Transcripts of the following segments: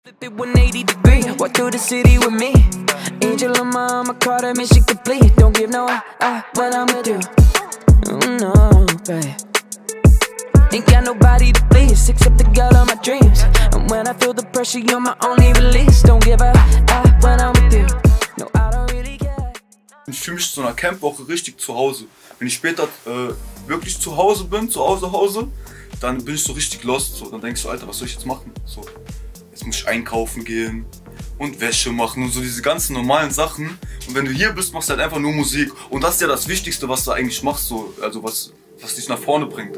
Flip it 180 degrees, walk through the city with me. Angel on my arm, I call her mission complete. Don't give no when I'm with you. No, babe. Ain't got nobody to please except the girl of my dreams. And when I feel the pressure, you're my only release. Don't give up when I'm with you. No, I don't really care. Ich fühle mich zu einer Campwoche richtig zu Hause. Wenn ich später wirklich zu Hause bin, zu Hause, dann bin ich so richtig lost. So. Dann denkst du, Alter, was soll ich jetzt machen? So. Jetzt muss ich einkaufen gehen und Wäsche machen und so diese ganzen normalen Sachen. Und wenn du hier bist, machst du halt einfach nur Musik. Und das ist ja das Wichtigste, was du eigentlich machst, so. Also was dich nach vorne bringt.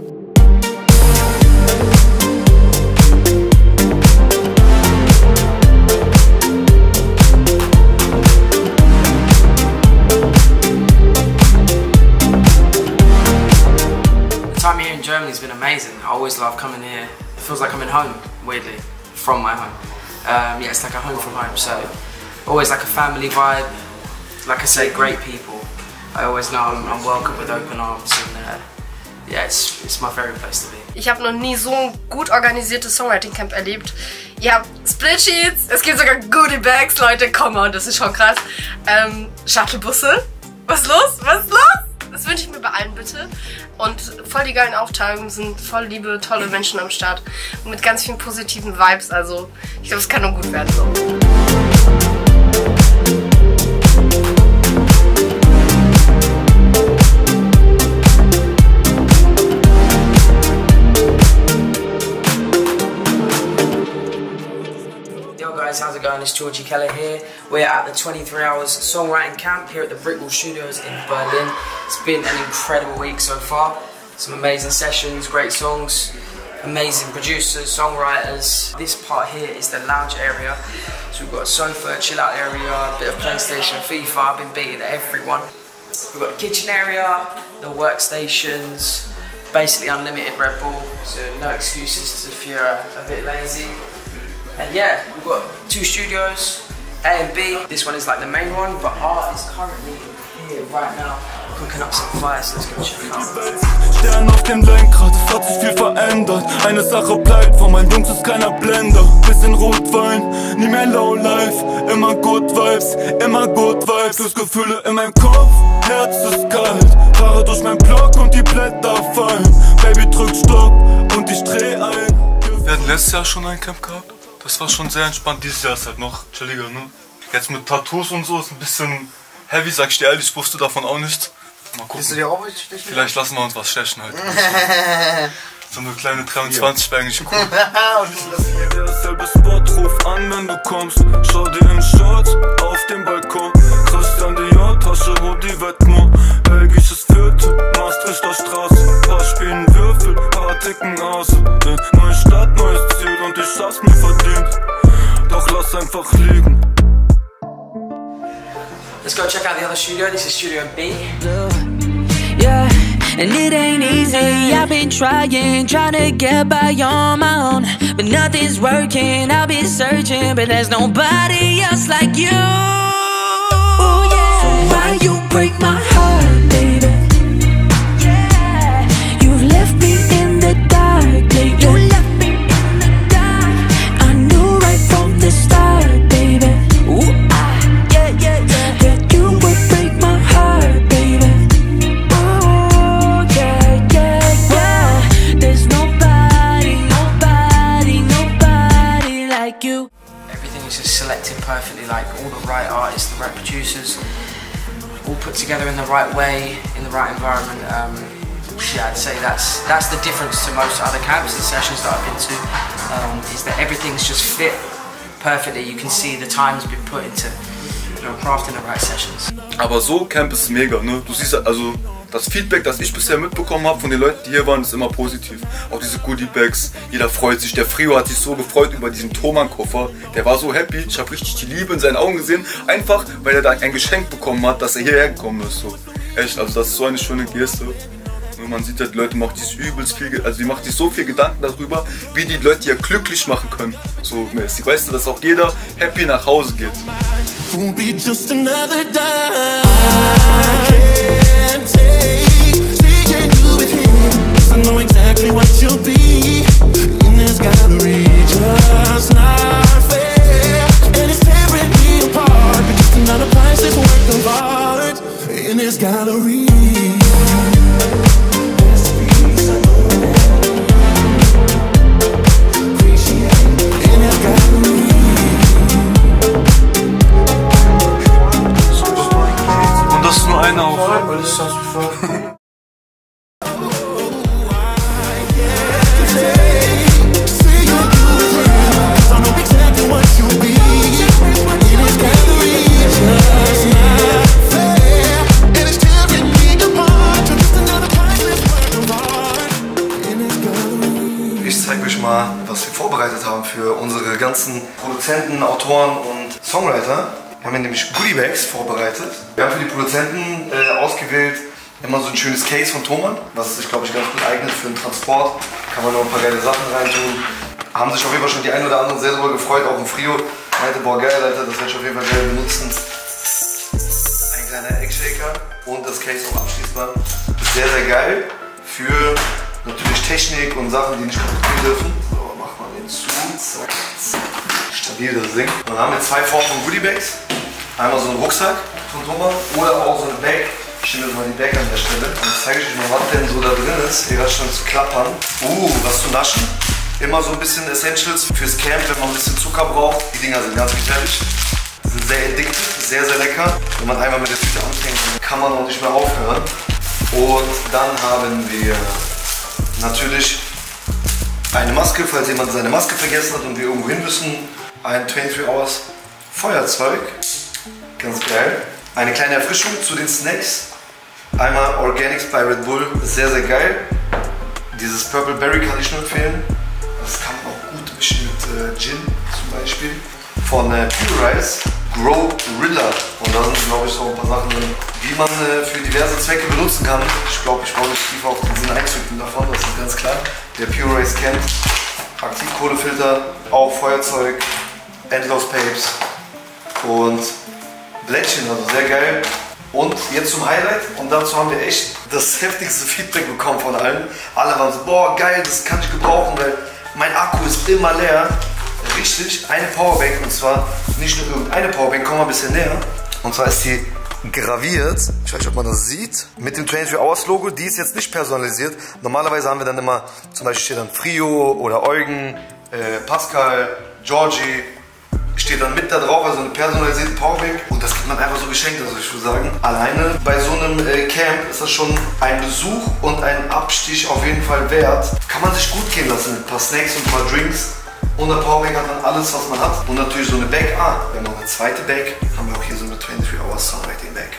The time here in Germany has been amazing. I always love coming here. It feels like I'm in home, weirdly, from my home. Yeah, it's like a home from home, so always like a family vibe. Like I say, great people. I always know I'm welcome with open arms, and yeah, it's my favorite place to be. Ich habe noch nie so ein gut organisiertes Songwriting Camp erlebt. Ihr habt Split Sheets, es gibt sogar Goodie Bags, Leute, come on, das ist schon krass. Shuttlebusse, was ist los? Was ist los? Das wünsche ich mir bei allen bitte. Und voll die geilen Aufteilungen, sind voll liebe, tolle Menschen am Start. Und mit ganz vielen positiven Vibes, also ich glaube, es kann nur gut werden so. Guys, how's it going? It's Georgie Keller here. We're at the 23 Hours Songwriting Camp here at the Brickwall Studios in Berlin. It's been an incredible week so far. Some amazing sessions, great songs, amazing producers, songwriters. This part here is the lounge area. So we've got a sofa, chill out area, a bit of PlayStation, FIFA. I've been beating everyone. We've got the kitchen area, the workstations, basically unlimited Red Bull. So no excuses if you're a bit lazy. And yeah, we've got two studios, A and B. This one is like the main one, but Art is currently here right now, cooking up some fire, so let's go check it out. Stern auf dem Lenkrad, es hat sich viel verändert. Eine Sache bleibt, von meinen Jungs ist keiner Blender. Bisschen Rotwein, nie mehr Lowlife. Immer Good Vibes, immer Good Vibes. Plus Gefühle in meinem Kopf, Herz ist kalt. Fahre durch mein Block und die Blätter fallen. Baby drückt Stopp und ich dreh ein. Wir hatten letztes Jahr schon ein Camp gehabt. Das war schon sehr entspannt, dieses Jahr ist halt noch chilliger, ne? Jetzt mit Tattoos und so ist ein bisschen heavy, sag ich dir ehrlich, ich wusste davon auch nichts. Mal gucken. Bist du dir auch richtig stechen? Vielleicht lassen wir uns was stechen halt. So eine kleine 23 wäre eigentlich cool. Derselbe Spot, ruf an, wenn du kommst. Schau dir in Shorts auf dem Balkon. Christian Dior, Tasche, Hoodie, Vetements. Belgisches Viertel, Maastrichter Straße. Paar spielen Würfel, paar ticken aus. Neue Stadt, neues Ziel und ich hab's mir verdient. Doch lass einfach liegen. Let's go check out the other studio. This is Studio B. Yeah, and it ain't easy. I've been trying to get by on my own, but nothing's working. I've been searching, but there's nobody else like you. Oh yeah. So why you break my heart, baby? Yeah, you've left me in the dark, baby. You left me in the dark. I knew right from the start, baby. Ooh, yeah, yeah, yeah. That you would break my heart, baby. Everything is just selected perfectly, like all the right artists, the right producers, all put together in the right way, in the right environment. Yeah, I'd say that's the difference to most other camps and sessions that I've been to, is that everything's just fit perfectly. You can see the time's been put into, you know, crafting the right sessions. Aber so Camp ist mega, ne? Du siehst also, das Feedback, das ich bisher mitbekommen habe von den Leuten, die hier waren, ist immer positiv. Auch diese Goodie-Bags, jeder freut sich. Der Frio hat sich so gefreut über diesen Thomann-Koffer. Der war so happy, ich habe richtig die Liebe in seinen Augen gesehen. Einfach, weil er da ein Geschenk bekommen hat, dass er hierher gekommen ist. So. Echt, also das ist so eine schöne Geste. Und man sieht halt, die Leute machen sich übelst viel, also die machen sich so viel Gedanken darüber, wie die Leute hier glücklich machen können. So mäßig. Weißt du, dass auch jeder happy nach Hause geht. Won't be just another day. I can't take you with him. 'Cause I know exactly what you'll be in this gallery. Just not fair. ich zeige euch mal, was wir vorbereitet haben für unsere ganzen Produzenten, Autoren und Songwriter. Wir haben hier nämlich Goodie Bags vorbereitet. Wir haben für die Produzenten ausgewählt immer so ein schönes Case von Thomann, was sich, glaube ich, ganz gut eignet für den Transport. Kann man noch ein paar geile Sachen reintun. Haben sich auf jeden Fall schon die ein oder anderen sehr darüber gefreut. Auch ein Frio meinte, boah geil, Alter, das werde ich auf jeden Fall geil benutzen. Ein kleiner Eggshaker und das Case auch abschließbar. Ist sehr, sehr geil für natürlich Technik und Sachen, die nicht kaputt gehen dürfen. So, mach mal den zu. Zack, zack. Stabil das Ding. Und dann haben wir zwei Formen von Goodie Bags. Einmal so ein Rucksack von Thomann oder auch so ein Bag. Ich stelle mal die Bag an der Stelle. Und jetzt zeige ich euch mal, was denn so da drin ist. Hier gerade schon zu klappern. Was zu naschen. Immer so ein bisschen Essentials fürs Camp, wenn man ein bisschen Zucker braucht. Die Dinger sind ganz gefährlich. Sind sehr addictive, sehr, sehr lecker. Wenn man einmal mit der Tüte anfängt, kann man auch nicht mehr aufhören. Und dann haben wir natürlich eine Maske, falls jemand seine Maske vergessen hat und wir irgendwo hin müssen. Ein 23 Hours Feuerzeug. Ganz geil. Eine kleine Erfrischung zu den Snacks. Einmal Organics bei Red Bull. Sehr, sehr geil. Dieses Purple Berry kann ich nur empfehlen. Das kann man auch gut mischen mit Gin zum Beispiel. Von Purize Growrilla. Und da sind, glaube ich, so ein paar Sachen drin, die man für diverse Zwecke benutzen kann. Ich glaube, ich brauche nicht tiefer auf den Sinn einzüchten davon, das ist ganz klar. Der Purize kennt. Aktivkohlefilter, auch Feuerzeug, Endlos-Papes und Blättchen, also sehr geil. Und jetzt zum Highlight, und dazu haben wir echt das heftigste Feedback bekommen von allen. Alle waren so, boah geil, das kann ich gebrauchen, weil mein Akku ist immer leer. Richtig, eine Powerbank, und zwar nicht nur irgendeine Powerbank, komm mal ein bisschen näher. Und zwar ist die graviert, ich weiß nicht, ob man das sieht, mit dem 23 Hours Logo. Die ist jetzt nicht personalisiert. Normalerweise haben wir dann immer, zum Beispiel steht dann Frio oder Eugen, Pascal, Georgie, steht dann mit da drauf, also eine personalisierte Powerbank. Und das kriegt man einfach so geschenkt, also ich würde sagen, alleine bei so einem Camp ist das schon ein Besuch und ein Abstich auf jeden Fall wert. Kann man sich gut gehen lassen mit ein paar Snacks und ein paar Drinks. Und eine Powerbank hat man alles, was man hat. Und natürlich so eine Bag. Wir haben noch eine zweite Bag. Haben wir auch hier so eine 23 Hours Songwriting Bag.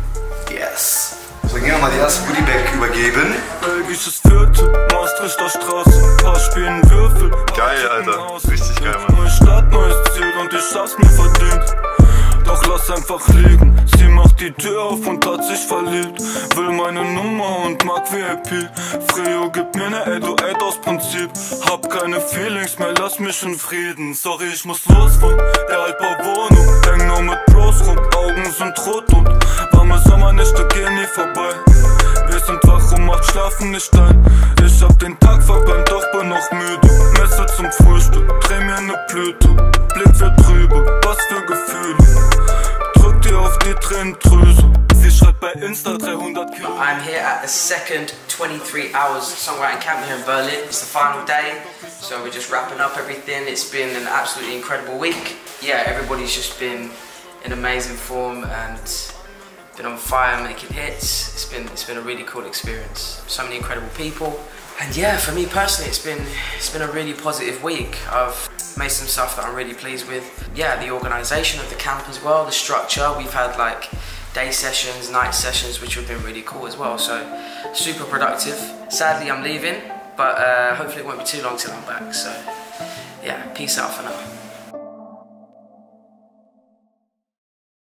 Yes. So, gehen wir mal die erste Goodie Bag übergeben. Belgisches Viertel, Maastrichter Straße, paar spielen Würfel. Geil, Alter. Richtig geil, Mann. Neue Stadt, neues Ziel und ich hab's mir verdient. Doch lass einfach liegen. Sie macht die Tür auf und hat sich verliebt. Will meine Nummer und mag VIP. Frio gibt mir ne 808 aus Prinzip. Hab keine Feelings mehr, lass mich in Frieden. Sorry, ich muss los von der Altbauwohnung. Häng nur mit Bros rum, Augen sind rot und warme Sommernächte gehen nie vorbei. Wir sind wach und macht schlafen nicht ein. Ich hab den Tag verpennt, doch bin noch müde. Messer zum Frühstück, dreh mir ne Blüte. Blick wird trübe, was für Gefühle. Drück dir auf die Tränendrüse. Sie schreibt bei Insta 300 Kilo. I'm here at the second 23 hours songwriting camp here in Berlin. It's the final day, so we're just wrapping up everything. It's been an absolutely incredible week. Yeah, everybody's just been in amazing form and been on fire, making hits. It's been a really cool experience. So many incredible people, and yeah, for me personally, it's been a really positive week. I've made some stuff that I'm really pleased with. Yeah, the organisation of the camp as well, the structure. We've had like day sessions, night sessions, which have been really cool as well. So super productive. Sadly, I'm leaving, but hopefully it won't be too long till I'm back. So yeah, peace out for now.